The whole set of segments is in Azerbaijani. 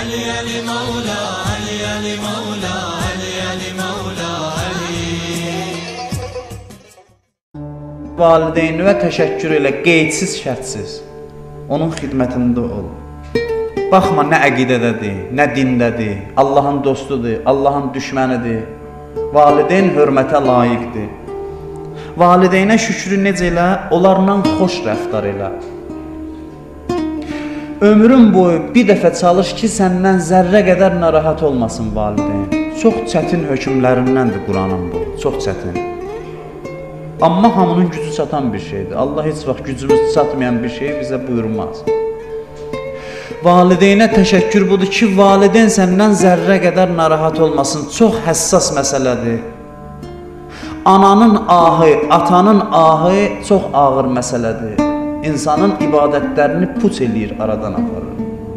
Ali Ali Mevla, Ali Ali Mevla, Ali Ali Mevla, Ali. Valideyninə təşəkkür elə, qeydsiz, şərtsiz. Onun xidmətində ol. Baxma nə əqidədədir, nə dindədir, Allahın dostudur, Allahın düşmənidir. Valideyn hörmətə layiqdir. Valideynə şükrü necə elə, onlarla xoş rəftar elə. Ömrün boyu bir dəfə çalış ki, səndən zərrə qədər narahat olmasın valideyn. Çox çətin hökmlərindəndir Quranın bu, çox çətin. Amma hamının gücü çatan bir şeydir. Allah heç vaxt gücümüz çatmayan bir şeyi bizə buyurmaz. Valideynə təşəkkür budur ki, valideyn səndən zərrə qədər narahat olmasın. Çox həssas məsələdir. Ananın ahı, atanın ahı çox ağır məsələdir. İnsanın ibadətlərini puç eləyir, aradan aparır.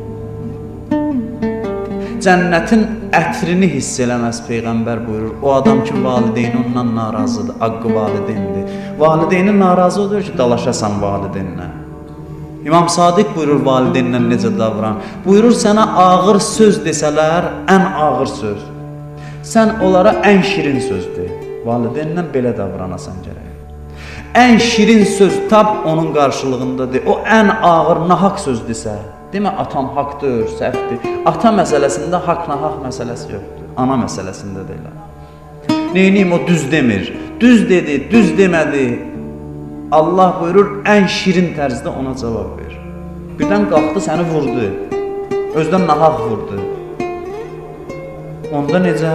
Cənnətin ətrini hiss eləməz Peyğəmbər buyurur. O adam ki, valideyni ondan narazıdır, haqqı valideyndir. Valideyni narazı odur ki, dalaşasan valideynlə. İmam Sadiq buyurur valideynlə necə davran. Buyurur sənə ağır söz desələr, ən ağır söz. Sən onlara ən şirin söz de. Valideynlə belə davranasan gərək. Ən şirin söz tab onun qarşılığındadır. O ən ağır, nahaq söz desə, demə atam haqdır, səhvdir. Ata məsələsində haqq, nahaq məsələsi yoxdur. Ana məsələsində də elə. Neyniyim, o düz demir. Düz dedi, düz demədi. Allah buyurur, ən şirin tərzdə ona cavab ver. Birdən qalxdı, səni vurdu. Özdən nahaq vurdu. Onda necə?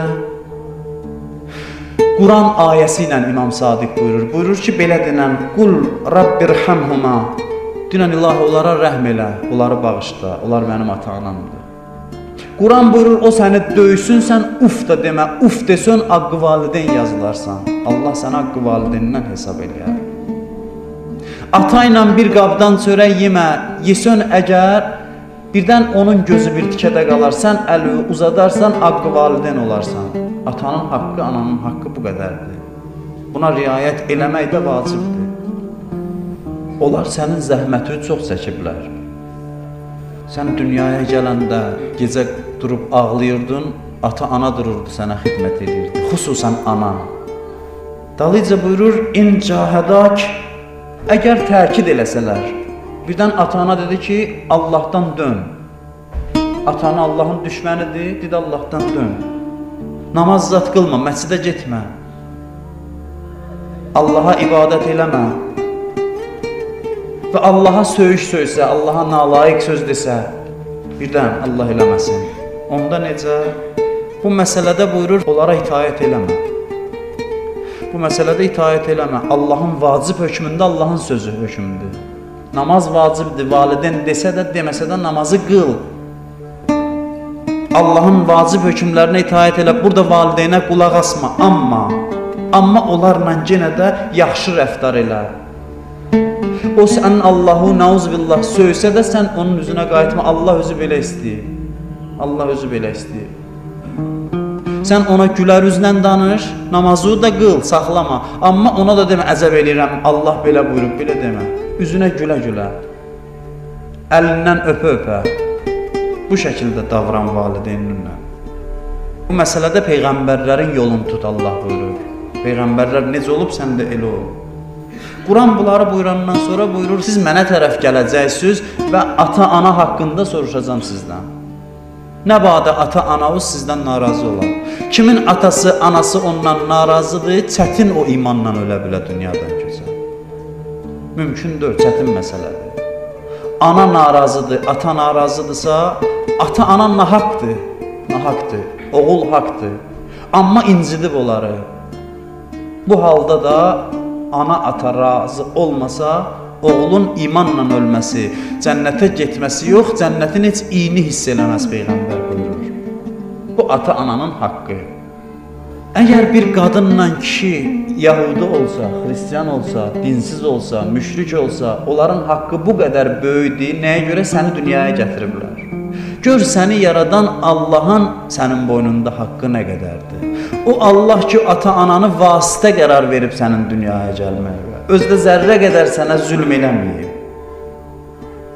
Quran ayəsi ilə İmam Sadiq buyurur. Buyurur ki, belə denən, Qul Rabbirhamhuma. Dinən ilahi onlara rəhm elə, onları bağışla, onlar mənim ata-anamdır. Quran buyurur, o səni döysün, sən uf da demə, uf desən, haqqı valideyn yazılarsan. Allah sənə haqqı valideynindən hesab eləyər. Ata ilə bir qabdan çörək yemə, yesən əgər, birdən onun gözü bir tikədə qalar, sən əli uzadarsan, haqqı valideyn olarsan. Atanın haqqı, ananın haqqı bu qədərdir. Buna riayət eləmək də vacibdir. Onlar sənin zəhməti çox çəkiblər. Sən dünyaya gələndə gecə durub ağlayırdın, ata-ana dururdu, sənə xidmət edirdi. Xüsusən ana. Dalıca buyurur, İn cahədak, əgər təkid eləsələr, birdən ata-ana dedi ki, Allahdan dön. Ata-ana Allahın düşmənidir, dedi Allahdan dön. Namaz zat qılma, məscidə getmə. Allaha ibadət eləmə. Və Allaha söyüş söysə, Allaha nalayiq söz desə, birdən Allah eləməsin. Onda necə? Bu məsələdə buyurur, onlara itaət eləmə. Bu məsələdə itaət eləmə. Allahın vacib hökmündə Allahın sözü hökmüdür. Namaz vacibdir, valideyn desə də, deməsə də namazı qıl. Allahın vacib hökmlərinə itaət elə, burada valideynə qulaq asma, amma onlarla yenə də yaxşı rəftar elə. O sənin Allahu nauzubillah söysə də sən onun üzünə qayıtma, Allah özü belə istəyir. Allah özü belə istəyir. Sən ona gülər üzlə danış, namazı da qıl, saxlama, amma ona da demə, əzəb eləyirəm, Allah belə buyurub, belə demə. Üzünə gülə-gülə, əlindən öpə-öpə. Bu şəkildə davran valideyninlə. Bu məsələdə Peyğəmbərlərin yolunu tut, Allah buyurur. Peyğəmbərlər necə olub, sən də elə ol. Quran bunları buyurandan sonra buyurur, siz mənə tərəf gələcəksiniz və ata-ana haqqında soruşacağım sizdən. Nə badə ata-anavuz sizdən narazı olar. Kimin atası, anası ondan narazıdır, çətin o imanla ölə bilə dünyadan keçər. Mümkündür, çətin məsələdir. Ana narazıdır, ata narazıdırsa, ata-ana nahaqdır, oğul haqdır. Amma incidib onları. Bu halda da ana ata razı olmasa, oğlun imanla ölməsi, cənnətə getməsi yox, cənnətin heç iyini hiss eləməz Peyğəmbər buyurur. Bu ata-ananın haqqı. Əgər bir qadınla kişi Yahudi olsa, Hristiyan olsa, dinsiz olsa, müşrik olsa, onların haqqı bu qədər böyükdir, nəyə görə səni dünyaya gətiriblər? Gör səni yaradan Allahın sənin boynunda haqqı nə qədərdir. O Allah ki, ata-ananı vasitə qərar verib sənin dünyaya gəlməyə. Özdə zərrə qədər sənə zülm eləməyib.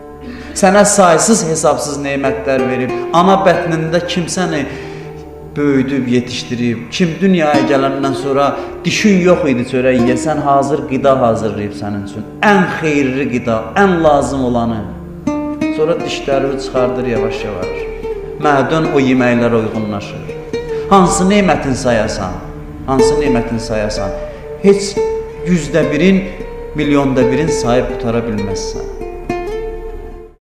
Sənə saysız hesabsız nemətlər verib, ana bətnində kim səni böyüdüb, yetişdirib, kim dünyaya gələndən sonra dişin yox idi çörək yeyəsən, hazır qida hazırlayıb sənin üçün. Ən xeyirli qida, ən lazım olanı. Sonra dişlərini çıxardır yavaş-yavaş. Mədən o yeməklərə uyğunlaşır. Hansı nemətin sayasan? Hansı nemətin sayasan? Heç 100-də birin, milyonda birin sayıb qutara bilməzsən.